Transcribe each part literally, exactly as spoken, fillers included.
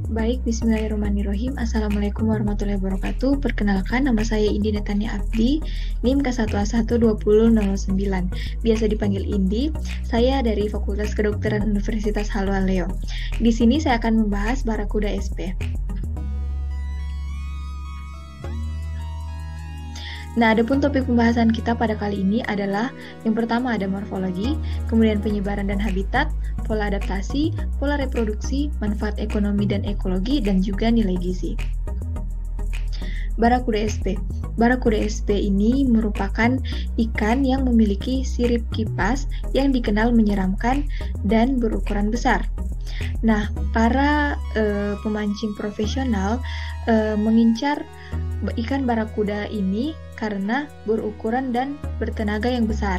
Baik, bismillahirrahmanirrahim. Assalamualaikum warahmatullahi wabarakatuh. Perkenalkan, nama saya Indi Netania Abdi, N I M K satu A satu dua nol nol sembilan. Biasa dipanggil Indi. Saya dari Fakultas Kedokteran Universitas Haluan Leo. Di sini saya akan membahas Barakuda S P. Nah, adapun topik pembahasan kita pada kali ini adalah yang pertama ada morfologi, kemudian penyebaran dan habitat, pola adaptasi, pola reproduksi, manfaat ekonomi dan ekologi, dan juga nilai gizi. Barakuda S P. Barakuda S P ini merupakan ikan yang memiliki sirip kipas yang dikenal menyeramkan dan berukuran besar. Nah, para e, pemancing profesional e, mengincar ikan barakuda ini karena berukuran dan bertenaga yang besar.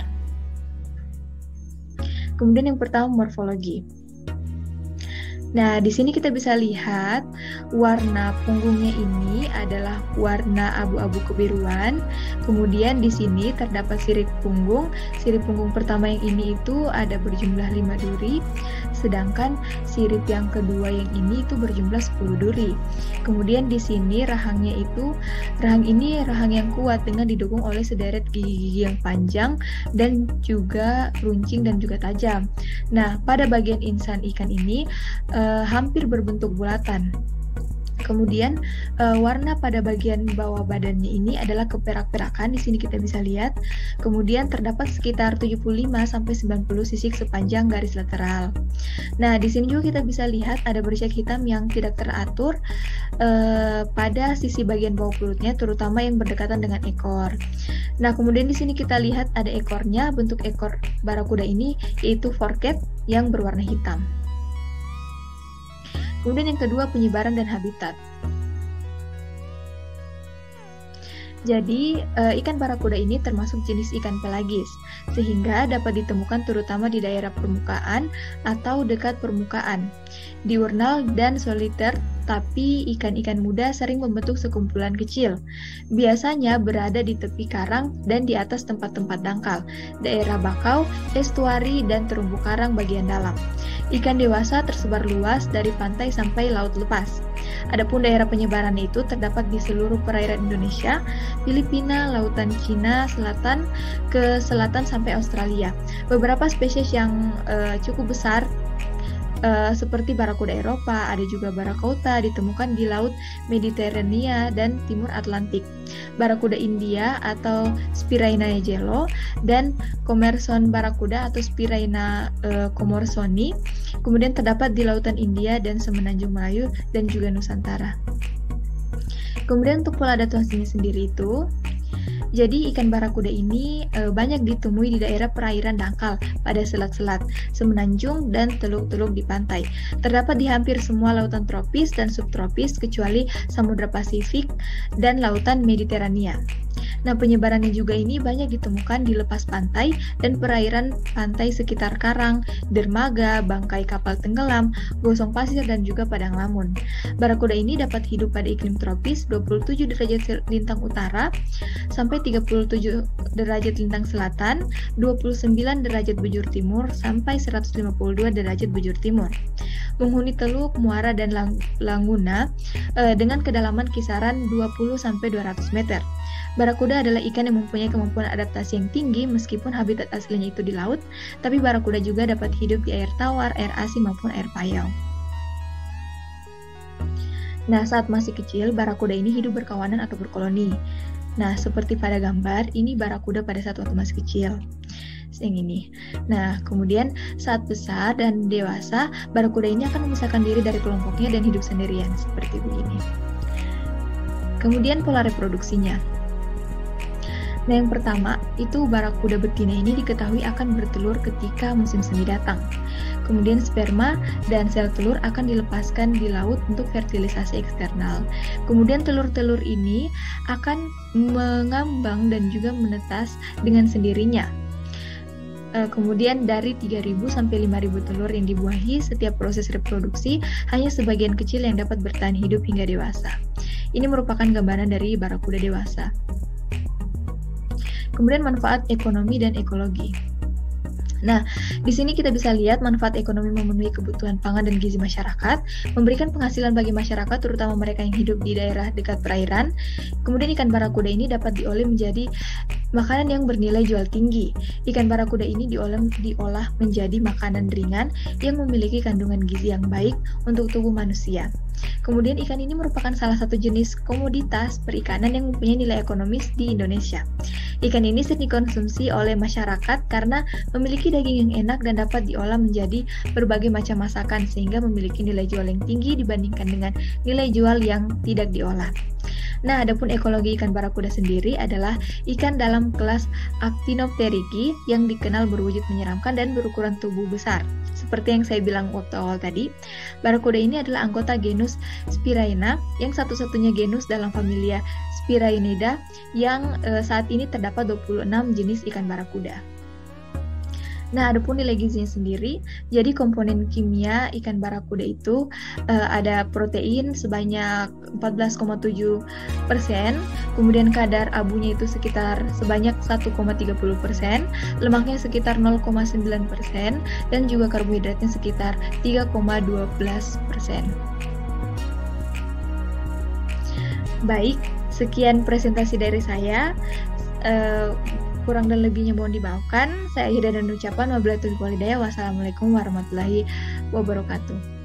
Kemudian yang pertama morfologi. Nah, di sini kita bisa lihat warna punggungnya ini adalah warna abu-abu kebiruan. Kemudian di sini terdapat sirip punggung. Sirip punggung pertama yang ini itu ada berjumlah lima duri, sedangkan sirip yang kedua yang ini itu berjumlah sepuluh duri. Kemudian di sini rahangnya itu, rahang ini rahang yang kuat dengan didukung oleh sederet gigi-gigi yang panjang dan juga runcing dan juga tajam. Nah, pada bagian insan ikan ini Uh, hampir berbentuk bulatan. Kemudian uh, warna pada bagian bawah badannya ini adalah keperak-perakan. Di sini kita bisa lihat. Kemudian terdapat sekitar tujuh puluh lima sampai sembilan puluh sisik sepanjang garis lateral. Nah, di sini juga kita bisa lihat ada bercak hitam yang tidak teratur uh, pada sisi bagian bawah perutnya, terutama yang berdekatan dengan ekor. Nah, kemudian di sini kita lihat ada ekornya. Bentuk ekor barakuda ini yaitu forked yang berwarna hitam. Kemudian yang kedua, penyebaran dan habitat. Jadi, e, ikan barakuda ini termasuk jenis ikan pelagis, sehingga dapat ditemukan terutama di daerah permukaan atau dekat permukaan, diurnal dan soliter, tapi ikan-ikan muda sering membentuk sekumpulan kecil. Biasanya berada di tepi karang dan di atas tempat-tempat dangkal, daerah bakau, estuari, dan terumbu karang bagian dalam. Ikan dewasa tersebar luas dari pantai sampai laut lepas. Adapun daerah penyebarannya itu terdapat di seluruh perairan Indonesia, Filipina, lautan Cina Selatan ke selatan sampai Australia. Beberapa spesies yang uh, cukup besar Uh, seperti barakuda Eropa, ada juga barakauta ditemukan di Laut Mediterania dan Timur Atlantik. Barakuda India atau Spiraina jello dan Commerson barakuda atau Spiraina uh, comorsoni kemudian terdapat di Lautan India dan Semenanjung Melayu dan juga Nusantara. Kemudian untuk pola adaptasinya sendiri itu, jadi ikan barakuda ini e, banyak ditemui di daerah perairan dangkal pada selat-selat, semenanjung, dan teluk-teluk di pantai. Terdapat di hampir semua lautan tropis dan subtropis kecuali Samudra Pasifik dan lautan Mediterania. Nah, penyebarannya juga ini banyak ditemukan di lepas pantai dan perairan pantai sekitar karang, dermaga, bangkai kapal tenggelam, gosong pasir, dan juga padang lamun. Barakuda ini dapat hidup pada iklim tropis dua puluh tujuh derajat lintang utara sampai tiga puluh tujuh derajat lintang selatan, dua puluh sembilan derajat bujur timur sampai seratus lima puluh dua derajat bujur timur. Menghuni teluk, muara, dan lang- laguna eh, dengan kedalaman kisaran dua puluh sampai dua ratus meter. Barakuda adalah ikan yang mempunyai kemampuan adaptasi yang tinggi meskipun habitat aslinya itu di laut, tapi barakuda juga dapat hidup di air tawar, air asin, maupun air payau. Nah, saat masih kecil, barakuda ini hidup berkawanan atau berkoloni. Nah, seperti pada gambar, ini barakuda pada saat waktu masih kecil. Yang ini. Nah, kemudian saat besar dan dewasa, barakuda ini akan memisahkan diri dari kelompoknya dan hidup sendirian, seperti begini. Kemudian pola reproduksinya. Nah, yang pertama, itu barakuda betina ini diketahui akan bertelur ketika musim semi datang. Kemudian sperma dan sel telur akan dilepaskan di laut untuk fertilisasi eksternal. Kemudian telur-telur ini akan mengambang dan juga menetas dengan sendirinya. Kemudian dari tiga ribu sampai lima ribu telur yang dibuahi setiap proses reproduksi, hanya sebagian kecil yang dapat bertahan hidup hingga dewasa. Ini merupakan gambaran dari barakuda dewasa. Kemudian manfaat ekonomi dan ekologi. Nah, di sini kita bisa lihat manfaat ekonomi memenuhi kebutuhan pangan dan gizi masyarakat, memberikan penghasilan bagi masyarakat, terutama mereka yang hidup di daerah dekat perairan. Kemudian ikan barakuda ini dapat diolah menjadi makanan yang bernilai jual tinggi. Ikan barakuda ini diolah, diolah menjadi makanan ringan yang memiliki kandungan gizi yang baik untuk tubuh manusia. Kemudian ikan ini merupakan salah satu jenis komoditas perikanan yang mempunyai nilai ekonomis di Indonesia. Ikan ini sering dikonsumsi oleh masyarakat karena memiliki daging yang enak dan dapat diolah menjadi berbagai macam masakan sehingga memiliki nilai jual yang tinggi dibandingkan dengan nilai jual yang tidak diolah. Nah, adapun ekologi ikan barakuda sendiri adalah ikan dalam kelas Actinopterygii yang dikenal berwujud menyeramkan dan berukuran tubuh besar. Seperti yang saya bilang waktu awal tadi, barakuda ini adalah anggota genus Spiraena yang satu-satunya genus dalam familia Spiraenidae yang e, saat ini terdapat dua puluh enam jenis ikan barakuda. Nah, adapun nilai gizinya sendiri, jadi komponen kimia ikan barakuda itu uh, ada protein sebanyak empat belas koma tujuh persen, kemudian kadar abunya itu sekitar sebanyak satu koma tiga puluh persen, lemaknya sekitar nol koma sembilan persen, dan juga karbohidratnya sekitar tiga koma satu dua persen. Baik, sekian presentasi dari saya. Uh, Kurang dan lebihnya mohon dimaafkan. Saya akhiri dan ucapan wabillahi taufiq wal hidayah. Wassalamualaikum warahmatullahi wabarakatuh.